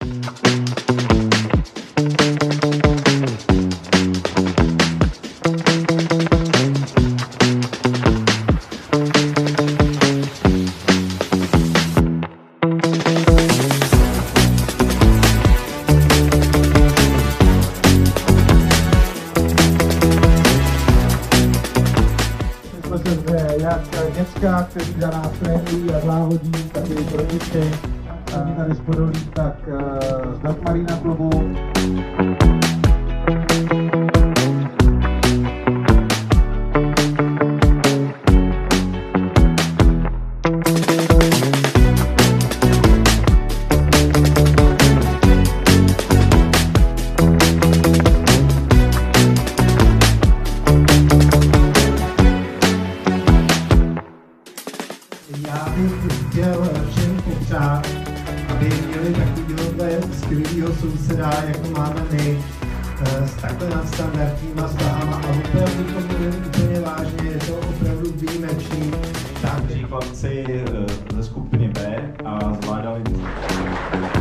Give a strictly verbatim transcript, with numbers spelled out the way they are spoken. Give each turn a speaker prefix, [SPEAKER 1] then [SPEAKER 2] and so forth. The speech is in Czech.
[SPEAKER 1] Jak děcka, kteří za nás trénují a závodí, tak i rodiče, a my tady z Podolí, tak z Dartmarina klubu. Já bych chtěl všem popřát, aby měli takovýhle skvělýho souseda, jako máme my, s takhle nadstandardníma vztahama a opravdu to bude úplně vážně, je to opravdu výjimečný.
[SPEAKER 2] Tak, chlapci ze skupiny B a zvládali